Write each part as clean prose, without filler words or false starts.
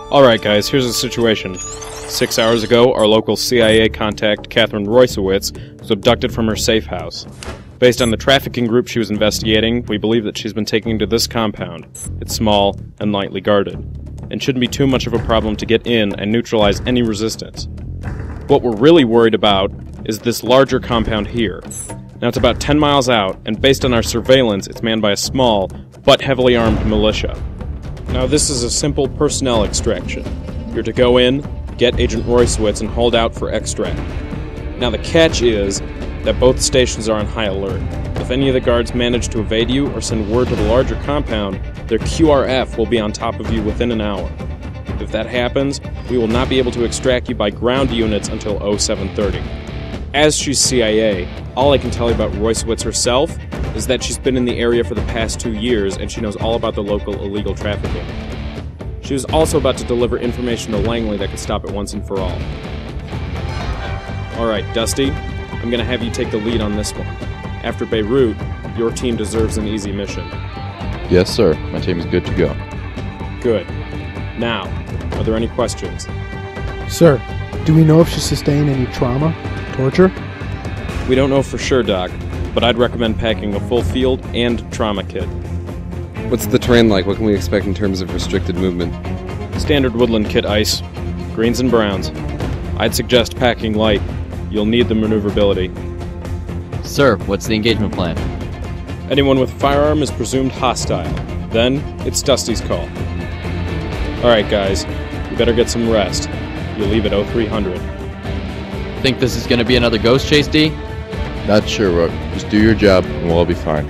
Alright guys, here's the situation. 6 hours ago, our local CIA contact, Catherine Roysowitz, was abducted from her safe house. Based on the trafficking group she was investigating, we believe that she's been taken to this compound. It's small and lightly guarded, and shouldn't be too much of a problem to get in and neutralize any resistance. What we're really worried about is this larger compound here. Now it's about 10 miles out, and based on our surveillance, it's manned by a small, but heavily armed militia. Now this is a simple personnel extraction. You're to go in, get Agent Roysowitz, and hold out for extract. Now the catch is that both stations are on high alert. If any of the guards manage to evade you or send word to the larger compound, their QRF will be on top of you within an hour. If that happens, we will not be able to extract you by ground units until 0730. As she's CIA, all I can tell you about Roysowitz herself is that she's been in the area for the past 2 years and she knows all about the local illegal trafficking. She was also about to deliver information to Langley that could stop it once and for all. Alright, Dusty, I'm gonna have you take the lead on this one. After Beirut, your team deserves an easy mission. Yes, sir. My team is good to go. Good. Now, are there any questions? Sir, do we know if she sustained any trauma? Torture? We don't know for sure, Doc, but I'd recommend packing a full field and trauma kit. What's the terrain like? What can we expect in terms of restricted movement? Standard woodland kit ice. Greens and browns. I'd suggest packing light. You'll need the maneuverability. Sir, what's the engagement plan? Anyone with a firearm is presumed hostile. Then, it's Dusty's call. Alright guys, you better get some rest. You'll leave at 0300. Think this is gonna be another ghost chase, D? Not sure, Rook. Just do your job and we'll all be fine.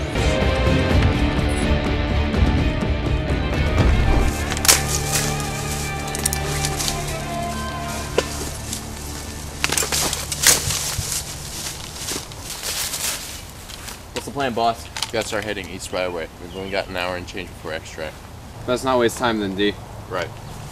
What's the plan, boss? We gotta start heading east right away. We've only got an hour and change before extract. Let's not waste time then, D. Right.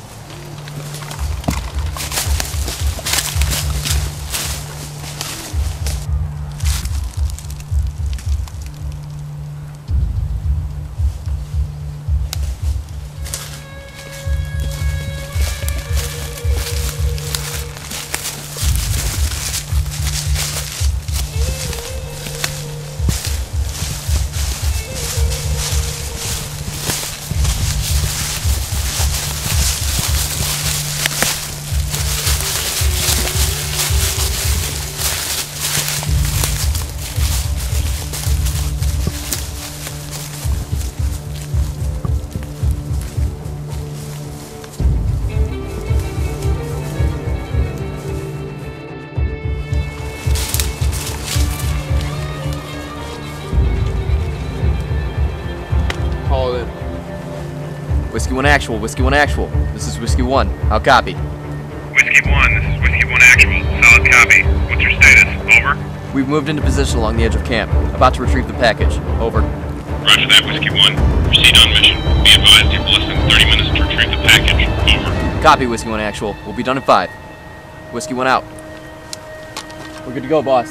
Whiskey 1 actual, Whiskey 1 actual. This is Whiskey 1. I'll copy. Whiskey 1, this is Whiskey 1 actual. Solid copy. What's your status? Over? We've moved into position along the edge of camp. About to retrieve the package. Over. Roger that, Whiskey 1. Proceed on mission. Be advised you have less than 30 minutes to retrieve the package. Over. Copy, Whiskey 1 actual. We'll be done in 5. Whiskey 1 out. We're good to go, boss.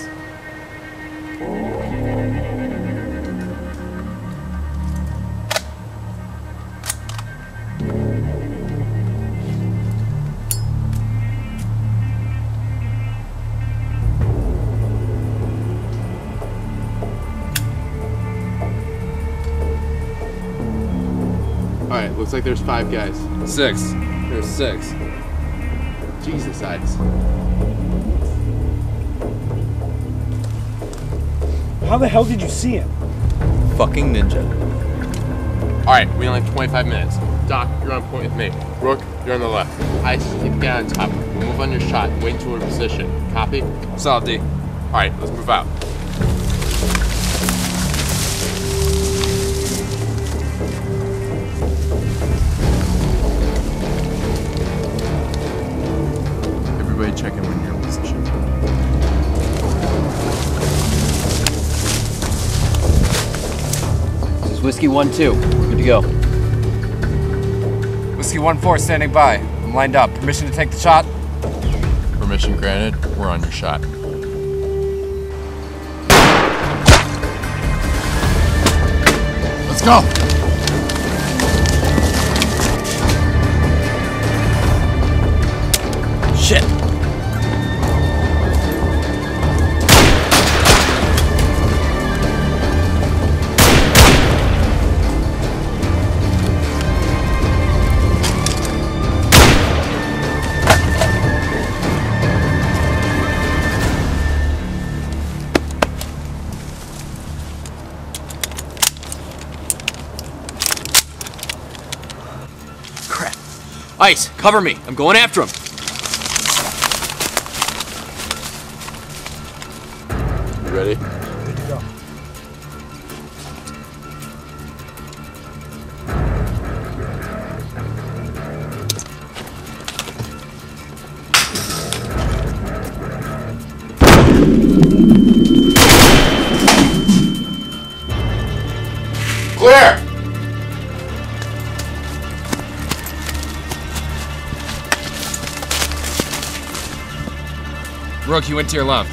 Alright, looks like there's 5 guys. 6. There's 6. Jesus, Ides. How the hell did you see him? Fucking ninja. Alright, we only have 25 minutes. Doc, you're on point with me. Rook, you're on the left. Ice, keep the guy on top. We'll move on your shot and wait until we're in position. Copy? Solid, D. Alright, let's move out. Everybody check in when you're in position. This is Whiskey 1-2. We're good to go. Whiskey 1-4 standing by. I'm lined up. Permission to take the shot? Permission granted. We're on your shot. Let's go! Ice, cover me. I'm going after him. You ready? Good to go. Clear! Rook, he went to your left.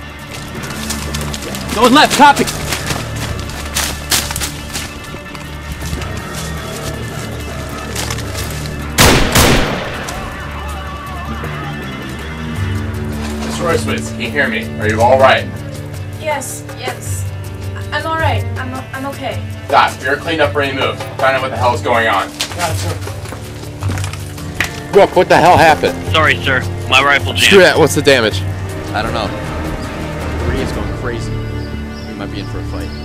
Going left, copy. Miss Royce, can you hear me? Are you alright? Yes. I'm alright. I'm okay. Doc, you're cleaned up, ready to move. Find out what the hell is going on. Rook, what the hell happened? Sorry, sir. My rifle jammed. Screw that, what's the damage? I don't know. The radio's going crazy. We might be in for a fight.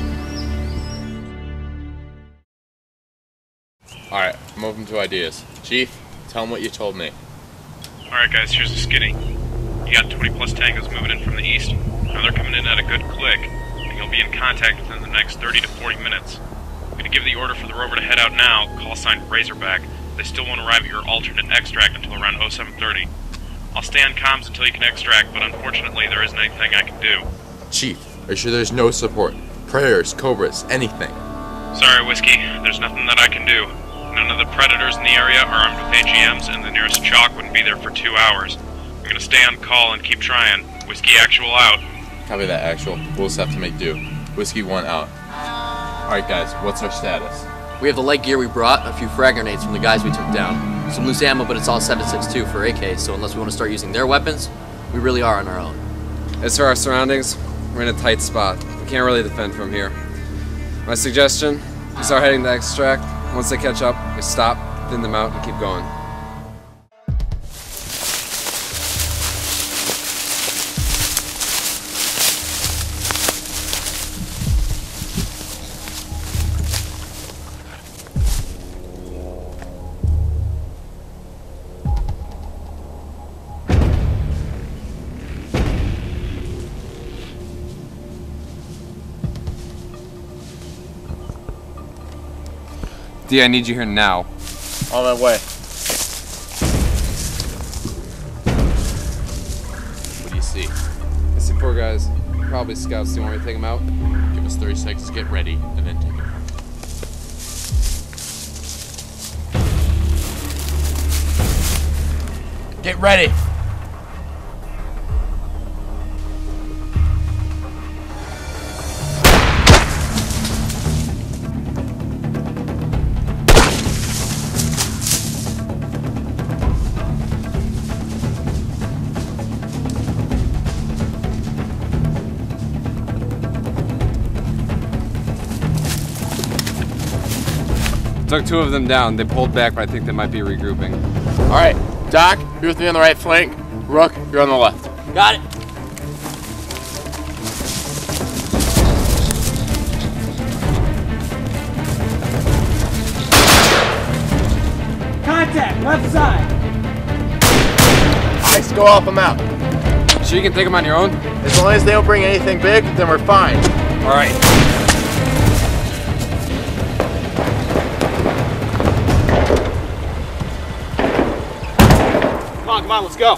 Alright, I'm open to ideas. Chief, tell him what you told me. Alright, guys, here's the skinny. You got 20 plus tangos moving in from the east. Now they're coming in at a good click, and you'll be in contact within the next 30 to 40 minutes. I'm gonna give the order for the rover to head out now, call sign Razorback. They still won't arrive at your alternate extract until around 0730. I'll stay on comms until you can extract, but unfortunately there isn't anything I can do. Chief, are you sure there's no support? Prayers, cobras, anything? Sorry, Whiskey. There's nothing that I can do. None of the predators in the area are armed with AGMs, and the nearest chalk wouldn't be there for 2 hours. I'm gonna stay on call and keep trying. Whiskey Actual out. Copy that, Actual. We'll just have to make do. Whiskey 1 out. Alright guys, what's our status? We have the light gear we brought, a few frag grenades from the guys we took down. Some loose ammo, but it's all 7.62 for AK, so unless we want to start using their weapons, we really are on our own. As for our surroundings, we're in a tight spot. We can't really defend from here. My suggestion, we start heading to extract. Once they catch up, we stop, thin them out, and keep going. D, I need you here now. On my way. What do you see? I see 4 guys. Probably scouts. Do you want me to take them out? Give us 30 seconds to get ready, and then take it. Get ready. Took 2 of them down. They pulled back, but I think they might be regrouping. Alright, Doc, you're with me on the right flank. Rook, you're on the left. Got it. Contact, left side. Ice, go off them out. Sure you can take them on your own? As long as they don't bring anything big, then we're fine. Alright. Come on, let's go.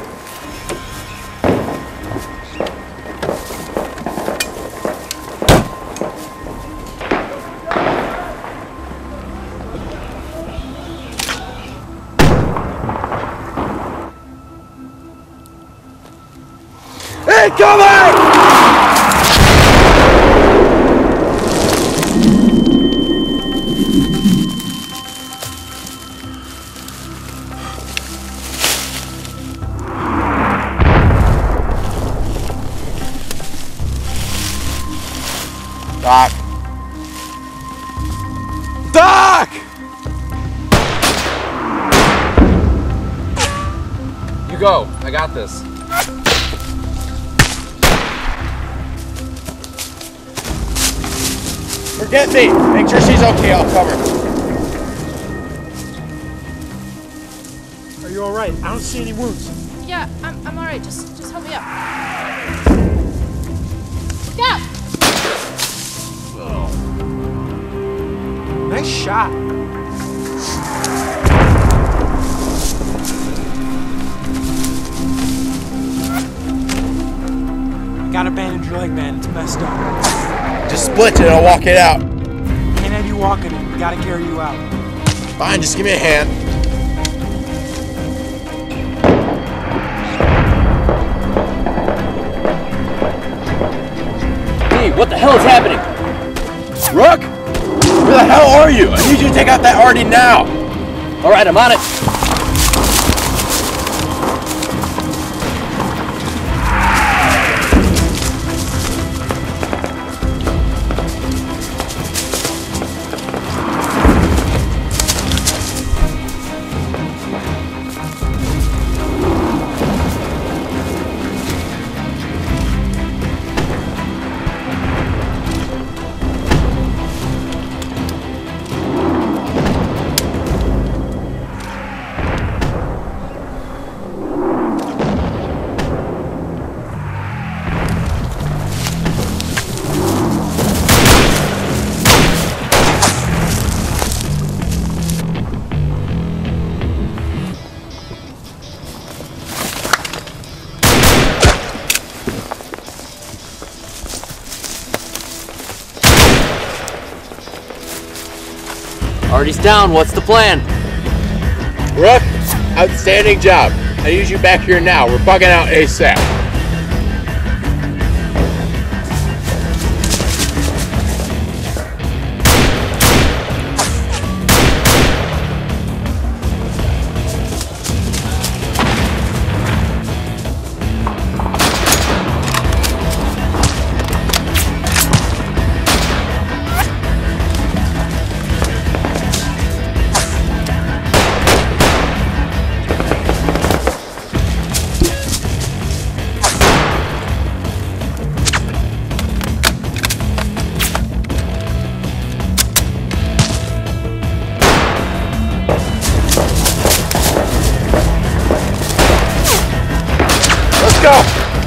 Doc. Doc! You go. I got this. Forget me. Make sure she's okay. I'll cover. you alright? I don't see any wounds. Yeah, I'm alright. Just help me up. Look out! Nice shot. I got a bandage your leg, man. It's messed up. Just split it and I'll walk it out. Can't have you walking it. We gotta carry you out. Fine, just give me a hand. Hey, what the hell is happening? Rook! Where the hell are you? I need you to take out that Artie now! Alright, I'm on it. Artie's down, what's the plan? Rook, outstanding job. I need you back here now. We're bugging out ASAP. Go!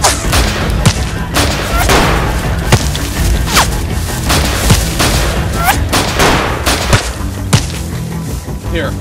Here.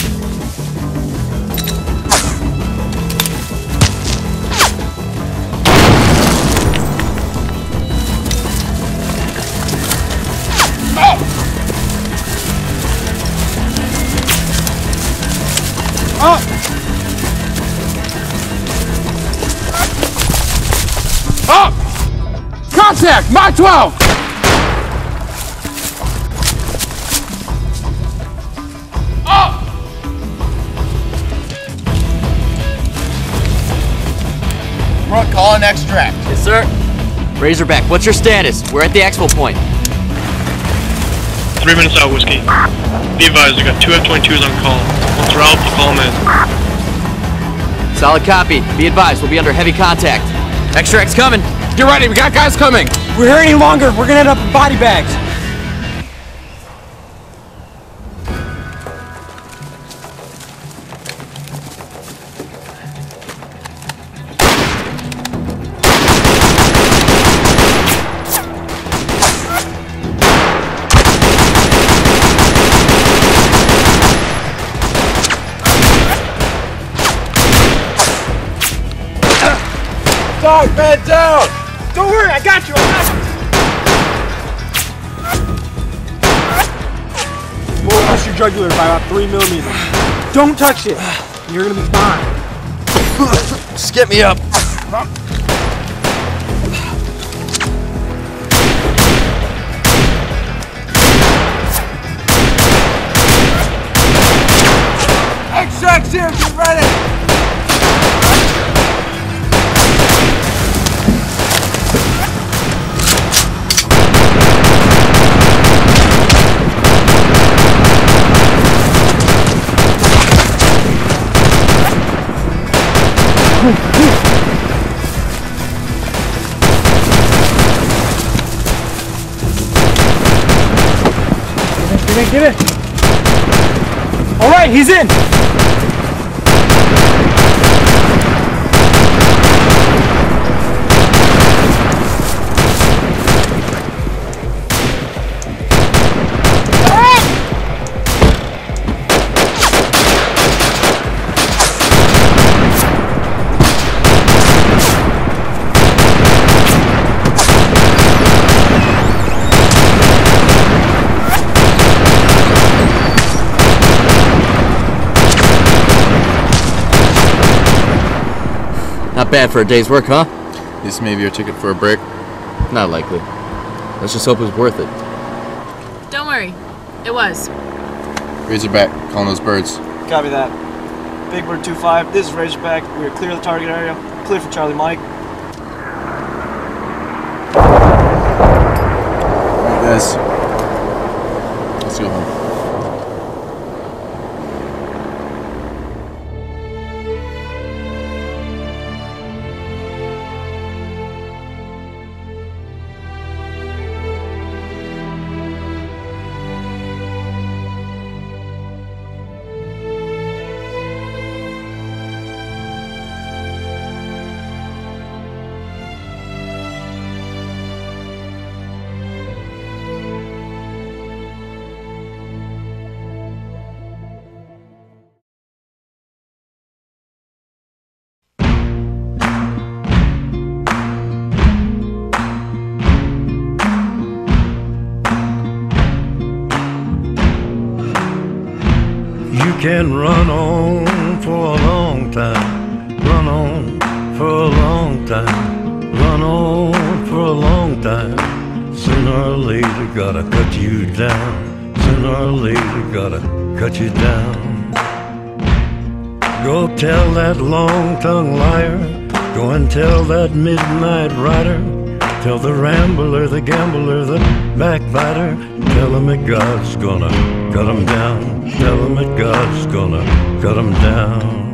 Up! Contact! Mach 12! Up! Rook, call an extract. Yes, sir. Razorback, what's your status? We're at the expo point. 3 minutes out, Whiskey. Be advised, we got 2 F-22s on call. Once we're out, we'll call them in. Solid copy. Be advised, we'll be under heavy contact. Extract's coming. Get ready, we got guys coming. We're here any longer. We're gonna end up in body bags. Dog, man down! Don't worry, I got you. We'll push your jugular by about 3 millimeters. Don't touch it. You're gonna be fine. Just get me up. Extracts here, get ready! Get it. All right, he's in. Not bad for a day's work, huh? This may be your ticket for a break. Not likely. Let's just hope it was worth it. Don't worry. It was. Razorback, calling those birds. Copy that. Big Bird 2-5, this is Razorback. We are clear of the target area. Clear for Charlie Mike. Alright guys, let's go home. You can run on for a long time, run on for a long time, run on for a long time. Sooner or later gotta cut you down, sooner or later gotta cut you down. Go tell that long-tongued liar, go and tell that midnight rider, tell the rambler, the gambler, the backbiter, tell him that God's gonna cut him down. Tell him that God's gonna cut him down.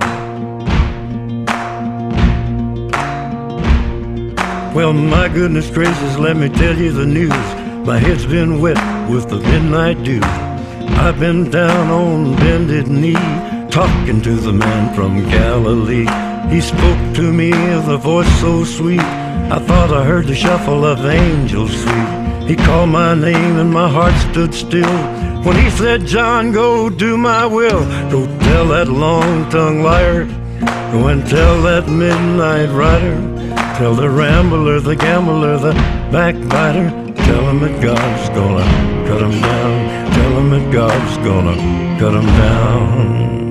Well, my goodness gracious, let me tell you the news. My head's been wet with the midnight dew. I've been down on bended knee, talking to the man from Galilee. He spoke to me with a voice so sweet, I thought I heard the shuffle of angels sweet. He called my name and my heart stood still when he said, John, go do my will. Go tell that long-tongued liar, go and tell that midnight rider, tell the rambler, the gambler, the backbiter, tell him that God's gonna cut him down. Tell him that God's gonna cut him down.